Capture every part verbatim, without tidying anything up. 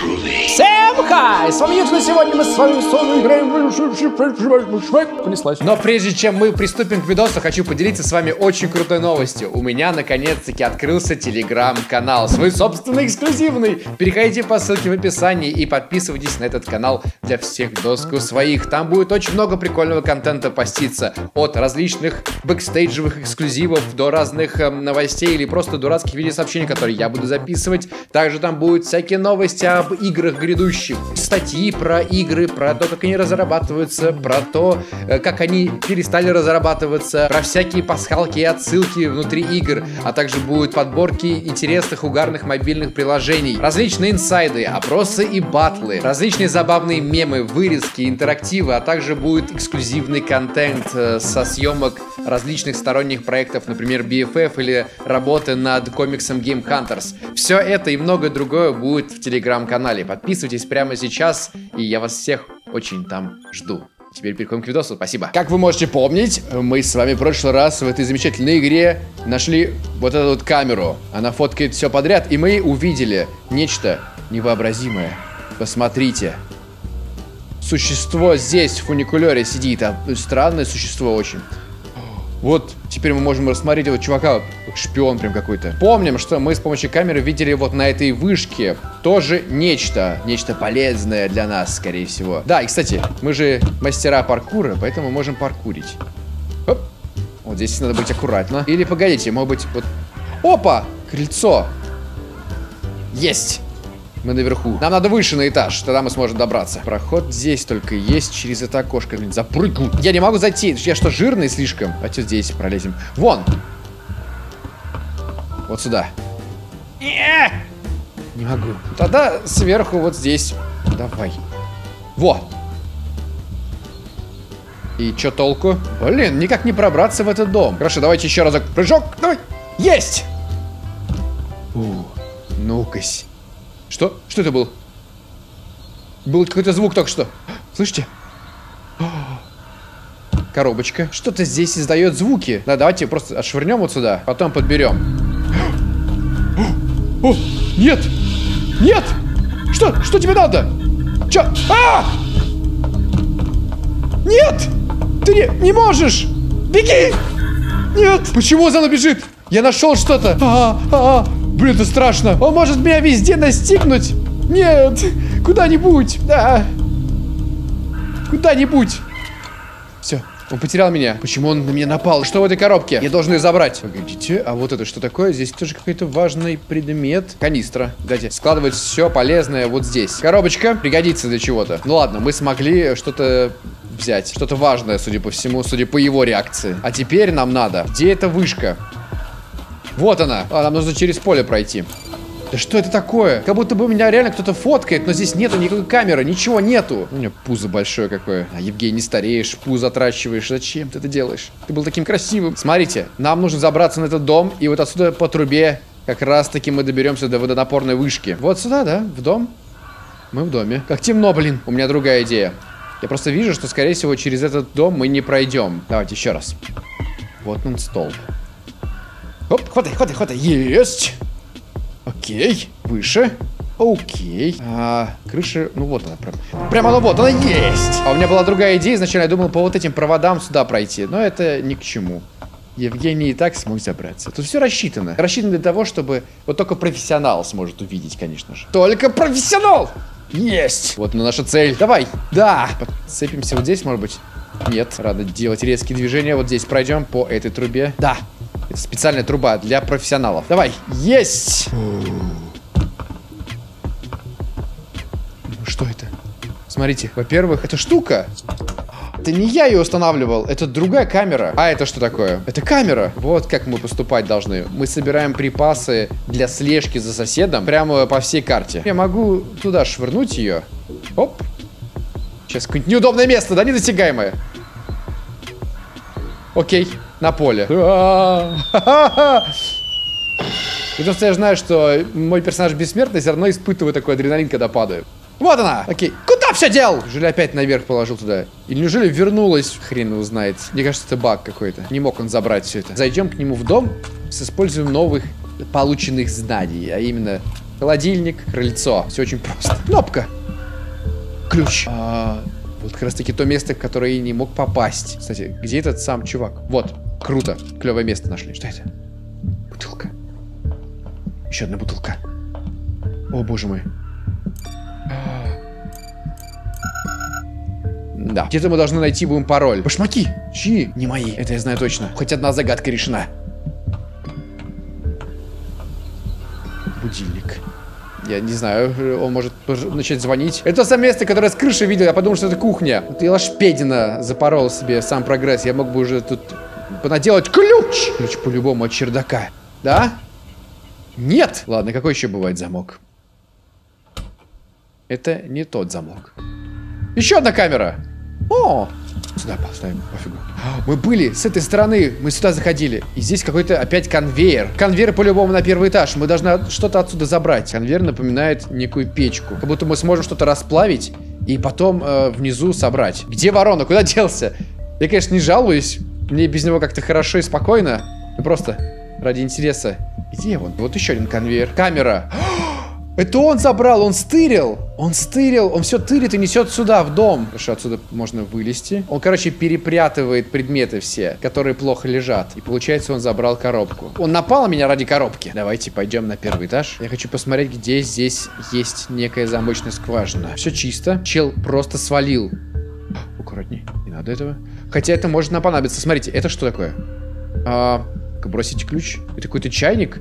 Всем хай! С вами Юджин, сегодня мы с вами снова играем. Понеслась. Но прежде чем мы приступим к видосу, хочу поделиться с вами очень крутой новостью. У меня наконец-таки открылся телеграм-канал, свой собственный эксклюзивный. Переходите по ссылке в описании и подписывайтесь на этот канал для всех доску своих. Там будет очень много прикольного контента поститься. От различных бэкстейджевых эксклюзивов до разных э, новостей или просто дурацких видеосообщений, которые я буду записывать. Также там будут всякие новости об играх грядущих, статьи про игры, про то, как они разрабатываются, про то, как они перестали разрабатываться, про всякие пасхалки и отсылки внутри игр, а также будут подборки интересных угарных мобильных приложений, различные инсайды, опросы и батлы, различные забавные мемы, вырезки, интерактивы, а также будет эксклюзивный контент со съемок различных сторонних проектов, например, би эф эф или работы над комиксом Game Hunters. Все это и многое другое будет в телеграм-канале. Подписывайтесь прямо сейчас, и я вас всех очень там жду. Теперь переходим к видосу, спасибо. Как вы можете помнить, мы с вами в прошлый раз в этой замечательной игре нашли вот эту вот камеру. Она фоткает все подряд, и мы увидели нечто невообразимое. Посмотрите. Существо здесь, в фуникулере сидит, а странное существо очень. Вот, теперь мы можем рассмотреть этого чувака, шпион прям какой-то. Помним, что мы с помощью камеры видели вот на этой вышке тоже нечто, нечто полезное для нас, скорее всего. Да, и, кстати, мы же мастера паркура, поэтому можем паркурить. Оп. Вот здесь надо быть аккуратно. Или, погодите, может быть, вот... Опа! Крыльцо! Есть! Мы наверху. Нам надо выше на этаж, тогда мы сможем добраться. Проход здесь только есть через это окошко. Запрыгну. Я не могу зайти. Я что, жирный слишком? Давайте здесь пролезем. Вон! Вот сюда. Не могу. Тогда сверху вот здесь. Давай. Во! И чё толку? Блин, никак не пробраться в этот дом. Хорошо, давайте еще разок. Прыжок. Давай. Есть! Ну-кась. Что? Что это был? Был какой-то звук только что. Слышите? Коробочка. Что-то здесь издает звуки. Да, давайте просто отшвырнем вот сюда, потом подберем. О, нет! Нет! Что? Что тебе надо? Че? А! Нет! Ты не, не можешь! Беги! Нет! Почему за мной бежит? Я нашел что-то. А, а, а. Блин, это страшно. Он может меня везде настигнуть. Нет. Куда-нибудь. Да. Куда-нибудь. Все. Он потерял меня. Почему он на меня напал? Что в этой коробке? Я должен ее забрать. Погодите. А вот это что такое? Здесь тоже какой-то важный предмет. Канистра. Давайте складывать все полезное вот здесь. Коробочка. Пригодится для чего-то. Ну ладно, мы смогли что-то взять. Что-то важное, судя по всему, судя по его реакции. А теперь нам надо. Где эта вышка? Вот она. А, нам нужно через поле пройти. Да что это такое? Как будто бы меня реально кто-то фоткает, но здесь нету никакой камеры, ничего нету. У меня пузо большое какое. А, Евгений, не стареешь, пузо отращиваешь. Зачем ты это делаешь? Ты был таким красивым. Смотрите, нам нужно забраться на этот дом, и вот отсюда по трубе как раз-таки мы доберемся до водонапорной вышки. Вот сюда, да? В дом? Мы в доме. Как темно, блин. У меня другая идея. Я просто вижу, что, скорее всего, через этот дом мы не пройдем. Давайте еще раз. Вот он, столб. Оп, хватай, хватай, хватай. Есть. Окей. Выше. Окей. А, крыша, ну вот она прям. Прямо ну вот она есть. А у меня была другая идея. Изначально я думал по вот этим проводам сюда пройти. Но это ни к чему. Евгений и так смог забраться. Тут все рассчитано. Рассчитано для того, чтобы вот только профессионал сможет увидеть, конечно же. Только профессионал! Есть. Вот наша цель. Давай. Да. Подцепимся вот здесь, может быть. Нет. Рано делать резкие движения. Вот здесь пройдем по этой трубе. Да. Это специальная труба для профессионалов. Давай. Есть! Что это? Смотрите. Во-первых, эта штука. Это не я ее устанавливал. Это другая камера. А это что такое? Это камера. Вот как мы поступать должны. Мы собираем припасы для слежки за соседом прямо по всей карте. Я могу туда швырнуть ее. Оп. Сейчас какое-нибудь неудобное место, да, недосягаемое. Окей, на поле. Потому что я знаю, что мой персонаж бессмертный, все равно испытываю такой адреналин, когда падаю. Вот она! Окей. Куда все дел? Неужели опять наверх положил туда? Или неужели вернулась? Хрен его знает. Мне кажется, это баг какой-то. Не мог он забрать все это. Зайдем к нему в дом с использованием новых полученных знаний. А именно холодильник, крыльцо. Все очень просто. Кнопка. Ключ. А, вот как раз таки то место, в которое я не мог попасть. Кстати, где этот сам чувак? Вот. Круто. Клевое место нашли. Что это? Бутылка. Еще одна бутылка. О, боже мой. Да. Где-то мы должны найти будем пароль. Башмаки. Чьи? Не мои. Это я знаю точно. Хоть одна загадка решена. Будильник. Я не знаю, он может начать звонить. Это то самое место, которое с крыши видел. Я подумал, что это кухня. Вот я лошпедина запорол себе сам прогресс. Я мог бы уже тут понаделать ключ. Ключ по-любому от чердака. Да? Нет. Ладно, какой еще бывает замок? Это не тот замок. Еще одна камера. О! Сюда поставим, пофигу. Мы были с этой стороны, мы сюда заходили. И здесь какой-то опять конвейер. Конвейер по-любому на первый этаж. Мы должны что-то отсюда забрать. Конвейер напоминает некую печку. Как будто мы сможем что-то расплавить и потом э, внизу собрать. Где ворона? Куда делся? Я, конечно, не жалуюсь. Мне без него как-то хорошо и спокойно. Ну, просто ради интереса. Где он? Вот еще один конвейер. Камера. Это он забрал, он стырил. Он стырил, он все тырит и несет сюда, в дом. Потому что отсюда можно вылезти. Он, короче, перепрятывает предметы все, которые плохо лежат. И получается, он забрал коробку. Он напал на меня ради коробки. Давайте пойдем на первый этаж. Я хочу посмотреть, где здесь есть некая замочная скважина. Все чисто. Чел просто свалил. Аккуратней, не надо этого. Хотя это может нам понадобиться. Смотрите, это что такое? А, бросить ключ. Это какой-то чайник.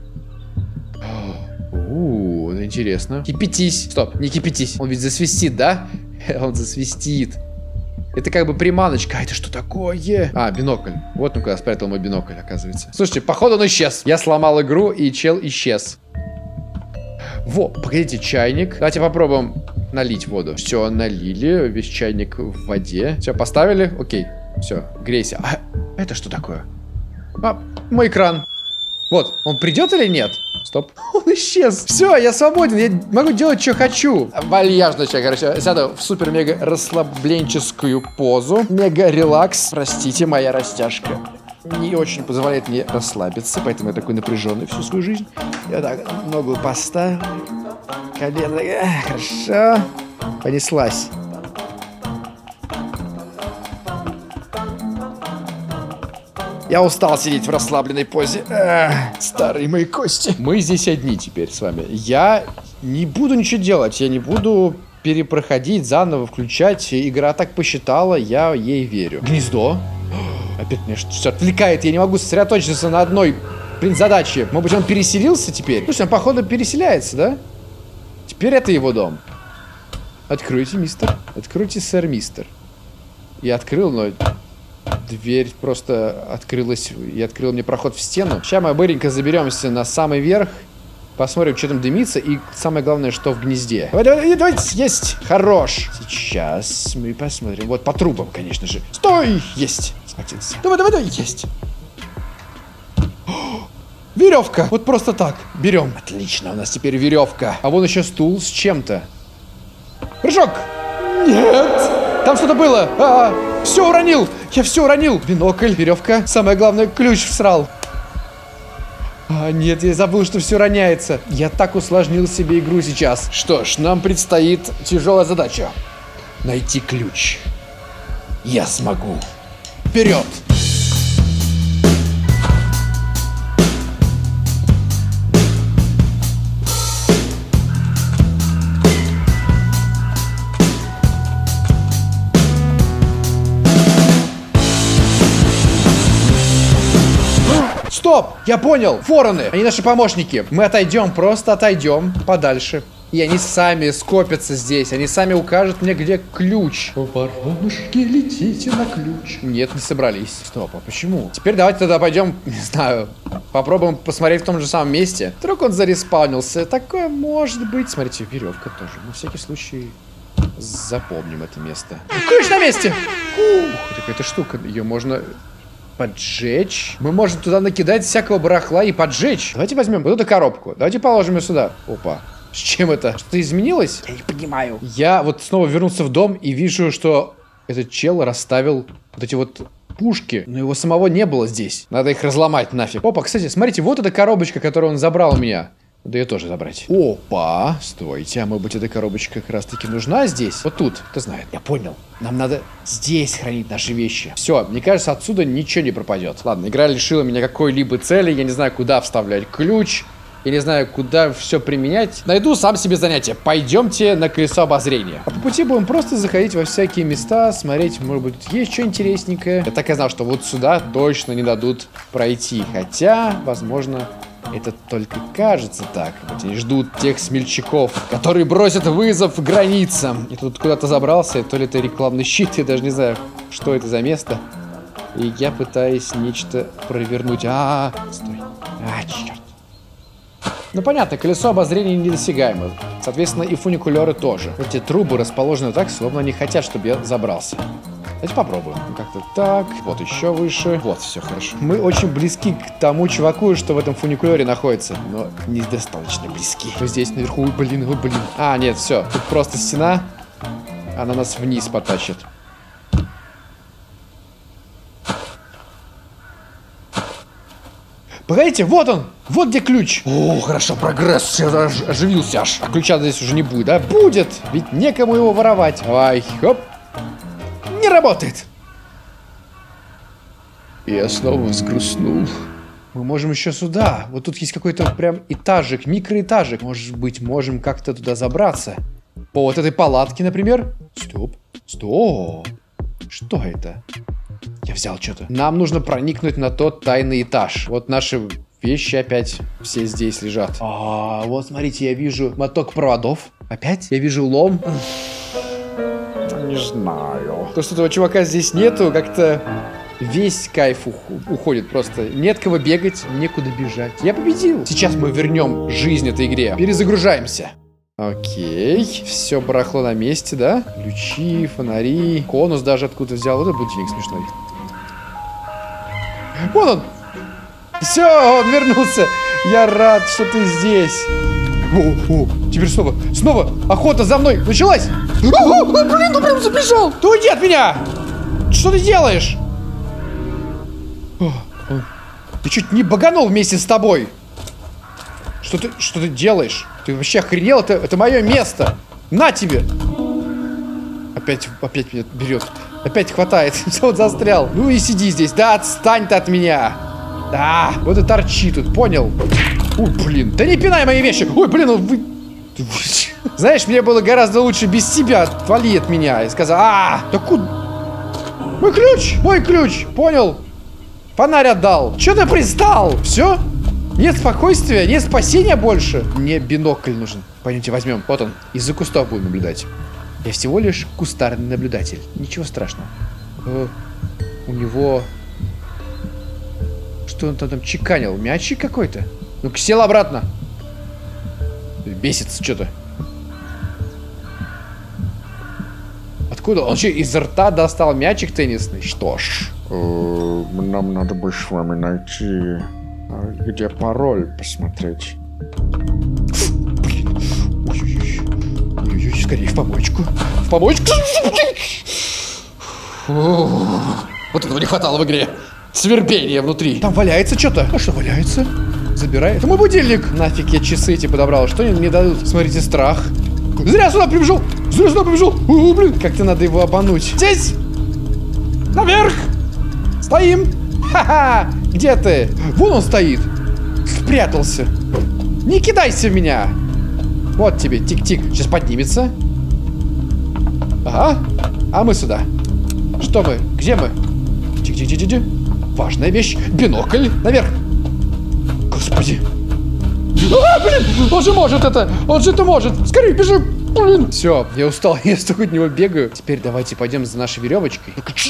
Ууу, это интересно. Кипятись. Стоп, не кипятись. Он ведь засвистит, да? Он засвистит. Это как бы приманочка. А это что такое? А, бинокль. Вот он куда спрятал мой бинокль, оказывается. Слушайте, походу он исчез. Я сломал игру, и чел исчез. Во, погодите, чайник. Давайте попробуем налить воду. Все, налили. Весь чайник в воде. Все, поставили. Окей. Все, грейся. А это что такое? А, мой экран. Вот, он придет или нет? Стоп. Он исчез. Все, я свободен. Я могу делать, что хочу. Вальяжно, короче. Сяду в супер-мега расслабленческую позу. Мега-релакс. Простите, моя растяжка не очень позволяет мне расслабиться. Поэтому я такой напряженный всю свою жизнь. Я так ногу поставил. Колено. Хорошо. Понеслась. Я устал сидеть в расслабленной позе. Эх, старые мои кости. Мы здесь одни теперь с вами. Я не буду ничего делать. Я не буду перепроходить, заново включать. Игра так посчитала, я ей верю. Гнездо. Опять меня что-то отвлекает. Я не могу сосредоточиться на одной, блин, задаче. Может быть, он переселился теперь? Слушай, он, походу, переселяется, да? Теперь это его дом. Откройте, мистер. Откройте, сэр, мистер. Я открыл, но... Дверь просто открылась и открыла мне проход в стену. Сейчас мы быренько заберемся на самый верх. Посмотрим, что там дымится. И самое главное, что в гнезде. Давай, давай, давай, есть. Хорош. Сейчас мы посмотрим. Вот по трубам, конечно же. Стой! Есть. Схватился. Давай, давай, давай. Есть. О, веревка. Вот просто так. Берем. Отлично, у нас теперь веревка. А вон еще стул с чем-то. Прыжок. Нет. Там что-то было. А, все уронил. Я все уронил. Бинокль, веревка. Самое главное, ключ всрал. А, нет, я забыл, что все роняется. Я так усложнил себе игру сейчас. Что ж, нам предстоит тяжелая задача. Найти ключ. Я смогу. Вперед! Стоп! Я понял! Вороны! Они наши помощники. Мы отойдем, просто отойдем подальше. И они сами скопятся здесь. Они сами укажут мне, где ключ. Воронушки, летите на ключ. Нет, не собрались. Стоп, а почему? Теперь давайте тогда пойдем, не знаю, попробуем посмотреть в том же самом месте. Вдруг он зареспаунился. Такое может быть. Смотрите, веревка тоже. На всякий случай запомним это место. Ключ на месте! Ух, какая-то штука. Ее можно... поджечь. Мы можем туда накидать всякого барахла и поджечь. Давайте возьмем вот эту коробку. Давайте положим ее сюда. Опа. С чем это? Что-то изменилось? Я не понимаю. Я вот снова вернулся в дом и вижу, что этот чел расставил вот эти вот пушки. Но его самого не было здесь. Надо их разломать нафиг. Опа, кстати, смотрите, вот эта коробочка, которую он забрал у меня. Да ее тоже забрать. Опа, стойте, а может быть эта коробочка как раз таки нужна здесь? Вот тут, кто знает. Я понял. Нам надо здесь хранить наши вещи. Все, мне кажется, отсюда ничего не пропадет. Ладно, игра лишила меня какой-либо цели. Я не знаю, куда вставлять ключ. Я не знаю, куда все применять. Найду сам себе занятие. Пойдемте на колесо обозрения. А по пути будем просто заходить во всякие места, смотреть, может быть, есть что интересненькое. Я так и знал, что вот сюда точно не дадут пройти. Хотя, возможно, это только кажется так. Вот они ждут тех смельчаков, которые бросят вызов границам. Я тут куда-то забрался, то ли это рекламный щит, я даже не знаю, что это за место. И я пытаюсь нечто провернуть. А, -а, -а стой. А, черт. Ну понятно, колесо обозрения недосягаемо. Соответственно, и фуникулеры тоже. Эти трубы расположены так, словно они хотят, чтобы я забрался. Давайте попробуем. Как-то так. Вот еще выше. Вот, все хорошо. Мы очень близки к тому чуваку, что в этом фуникулере находится. Но недостаточно близки. Вот здесь наверху. Ой, блин, ой, блин. А, нет, все. Тут просто стена. Она нас вниз потащит. Погодите, вот он! Вот где ключ! О, хорошо, прогресс, все оживился аж. А ключа здесь уже не будет, да? Будет! Ведь некому его воровать. Давай, хоп! Не работает! Я снова взгрустнул. Мы можем еще сюда. Вот тут есть какой-то прям этажик, микроэтажик. Может быть, можем как-то туда забраться. По вот этой палатке, например. Стоп, стоп. Что это? Я взял что-то. Нам нужно проникнуть на тот тайный этаж. Вот наши вещи опять все здесь лежат. А, вот смотрите, я вижу моток проводов. Опять? Я вижу лом. Не знаю. То, что этого чувака здесь нету, как-то весь кайф уходит просто. Нет кого бегать, некуда бежать. Я победил. Сейчас мы вернем жизнь этой игре. Перезагружаемся. Окей, все барахло на месте, да? Ключи, фонари, конус даже откуда взял. Вот это будильник смешной. Вон он! Все, он вернулся. Я рад, что ты здесь. О, о, теперь снова, снова охота за мной началась. О, о, о, блин, ну прям забежал. Ты уйди от меня! Что ты делаешь? О, о. Ты чуть не баганул вместе с тобой. Что ты, что ты делаешь? Ты вообще охренел? Это, это мое место. На тебе. Опять, опять меня берет. Опять хватает. Вот застрял. Ну и сиди здесь. Да отстань ты от меня. Да. Вот и торчи тут, понял? Ой, блин. Да не пинай мои вещи. Ой, блин, ну вы... Знаешь, мне было гораздо лучше без тебя. Отвали от меня. И сказал, а, да куда? Мой ключ, мой ключ. Понял? Фонарь отдал. Че ты пристал? Все? Нет спокойствия, нет спасения больше. Мне бинокль нужен. Пойдемте возьмем. Вот он. Из-за кустов будем наблюдать. Я всего лишь кустарный наблюдатель. Ничего страшного. Э, у него... Что он там, там чеканил? Мячик какой-то? Ну-ка, сел обратно. Бесится что-то. Откуда? Он что, из рта достал мячик теннисный? Что ж. Нам надо бы с вами найти... Где пароль посмотреть? Блин. Ой-ой-ой. Ой-ой, скорее в помоечку. В помоечку. Вот этого не хватало в игре. Свербение внутри. Там валяется что-то. А что валяется? Забирай. Это мой будильник. Нафиг я часы эти подобрал. Что они мне дадут? Смотрите, страх. Зря сюда прибежал. Зря сюда прибежал. О, блин. Как-то надо его обмануть. Здесь. Наверх. Стоим. Ха-ха! Где ты? Вон он стоит. Спрятался. Не кидайся в меня. Вот тебе, тик-тик. Сейчас поднимется. Ага. А мы сюда. Что мы? Где мы? Тик-тик-тик-тик. Важная вещь. Бинокль. Наверх. Господи. А, блин! Он же может это. Он же это может. Скорее, бежи. Блин. Все, я устал. Я столько от него бегаю. Теперь давайте пойдем за нашей веревочкой.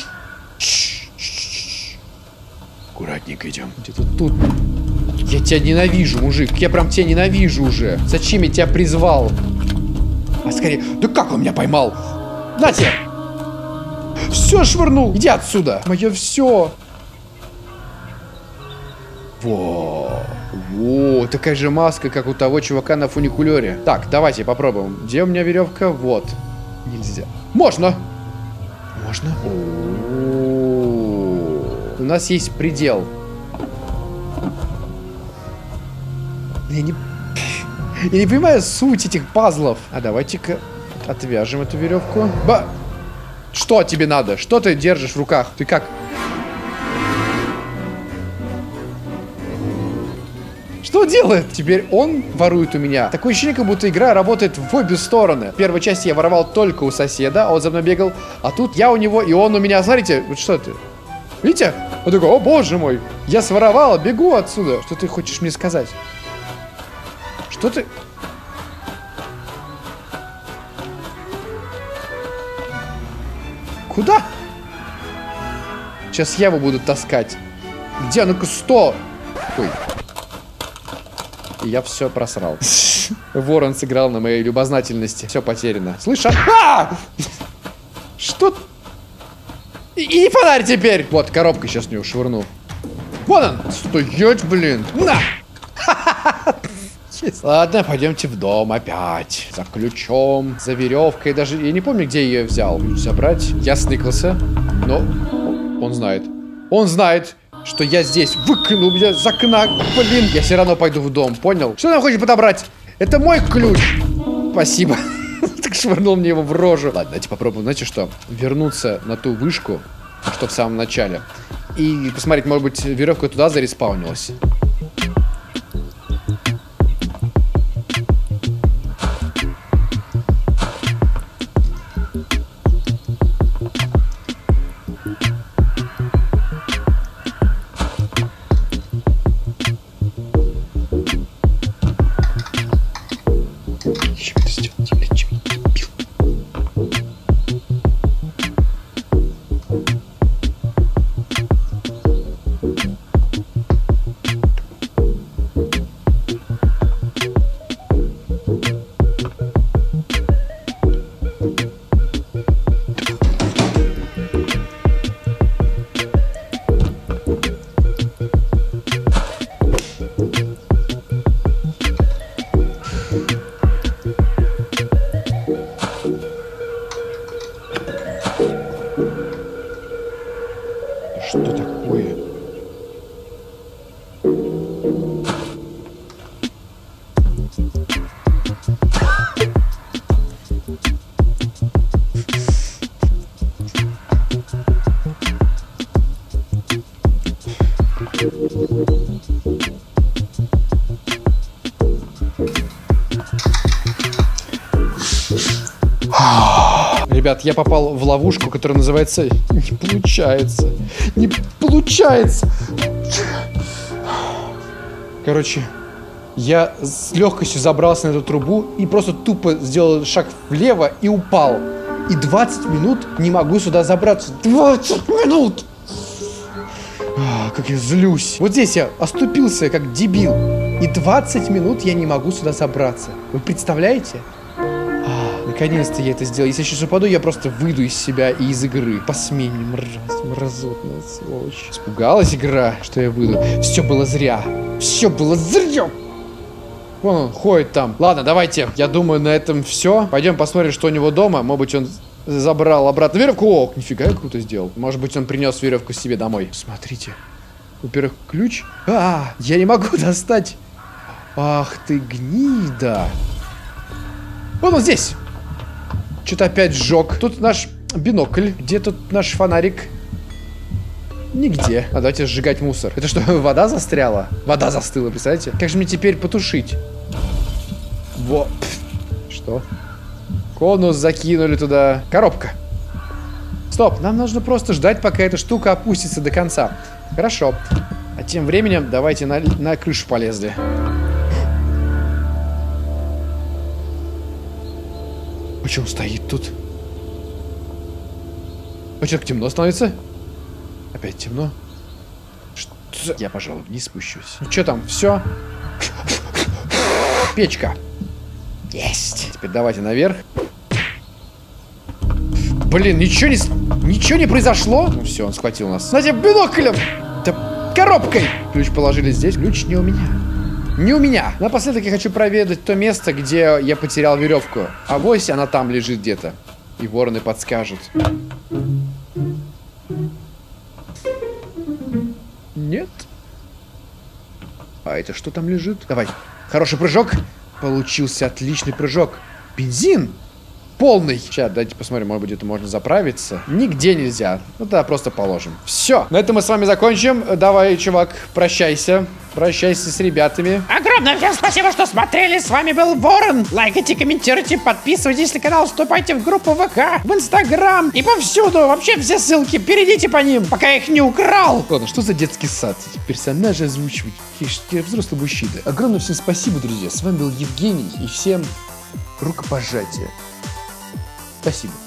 Аккуратненько идем. Где-то тут. Я тебя ненавижу, мужик. Я прям тебя ненавижу уже. Зачем я тебя призвал? А скорее. Да как он меня поймал? На тебе. Все швырнул. Иди отсюда. Мое все. Во. Во. Такая же маска, как у того чувака на фуникулере. Так, давайте попробуем. Где у меня веревка? Вот. Нельзя. Можно. Можно. У нас есть предел. Я не... Я не понимаю суть этих пазлов. А давайте-ка отвяжем эту веревку. Ба! Что тебе надо? Что ты держишь в руках? Ты как? Что делает? Теперь он ворует у меня. Такое ощущение, как будто игра работает в обе стороны. В первой части я воровал только у соседа, а он за мной бегал. А тут я у него, и он у меня. Смотрите, вот что это? Видите? Он такой, о боже мой, я своровал, бегу отсюда. Что ты хочешь мне сказать? Что ты... Куда? Сейчас я его буду таскать. Где? Ну-ка, сто! Ой. И я все просрал. Ворон сыграл на моей любознательности. Все потеряно. Слышь, а? Что? И, и фонарь теперь! Вот, коробка сейчас в него швырну. Вон он! Стоять, блин! На! Ладно, пойдемте в дом опять. За ключом, за веревкой. Даже я не помню, где я ее взял. Забрать. Я сныкался. Но он знает. Он знает, что я здесь. Выкинул меня из окна. Блин, я все равно пойду в дом, понял? Что он хочет подобрать? Это мой ключ. Спасибо. Так швырнул мне его в рожу. Ладно, давайте попробуем, знаете что? Вернуться на ту вышку, что в самом начале. И посмотреть, может быть, веревка туда зареспаунилась. Что такое? Ребят, я попал в ловушку, которая называется «Не получается». Не получается. Короче, я с легкостью забрался на эту трубу и просто тупо сделал шаг влево и упал. И двадцать минут не могу сюда забраться. двадцать минут! А, как я злюсь. Вот здесь я оступился, как дебил. И двадцать минут я не могу сюда забраться. Вы представляете? Наконец-то я это сделал. Если я сейчас упаду, я просто выйду из себя и из игры. Посмей мне, мразь, мразотная сволочь. Испугалась игра, что я выйду. Все было зря. Все было зря. Вон он ходит там. Ладно, давайте. Я думаю, на этом все. Пойдем посмотрим, что у него дома. Может быть, он забрал обратно веревку. О, нифига, я круто сделал. Может быть, он принес веревку себе домой. Смотрите. Во-первых, ключ. А, я не могу достать. Ах ты гнида. Вот он здесь. Что-то опять сжег. Тут наш бинокль. Где тут наш фонарик? Нигде. А давайте сжигать мусор. Это что, вода застряла? Вода застыла, представляете? Как же мне теперь потушить? Во. Что? Конус закинули туда. Коробка. Стоп, нам нужно просто ждать, пока эта штука опустится до конца. Хорошо. А тем временем давайте на, на крышу полезли. А что он стоит тут? А что, так темно становится? Опять темно. Что за... Я, пожалуй, вниз спущусь. Ну что там, все? Печка. Есть. Теперь давайте наверх. Блин, ничего не... Ничего не произошло? Ну все, он схватил нас. Знаете, биноклем! Да коробкой! Ключ положили здесь. Ключ не у меня. Не у меня. Напоследок я хочу проведать то место, где я потерял веревку. Авось она там лежит где-то. И вороны подскажут. Нет. А это что там лежит? Давай. Хороший прыжок. Получился отличный прыжок. Бензин полный. Сейчас, давайте посмотрим, может быть, это можно заправиться. Нигде нельзя. Ну да, просто положим. Все. На этом мы с вами закончим. Давай, чувак, прощайся. Прощайся с ребятами. Огромное всем спасибо, что смотрели. С вами был Ворон. Лайкайте, комментируйте, подписывайтесь на канал, вступайте в группу ВК, в Инстаграм и повсюду. Вообще все ссылки, перейдите по ним, пока я их не украл. Ладно, что за детский сад? Эти персонажи озвучивать. Я взрослый мужчина. Огромное всем спасибо, друзья. С вами был Евгений. И всем рукопожатие. Спасибо.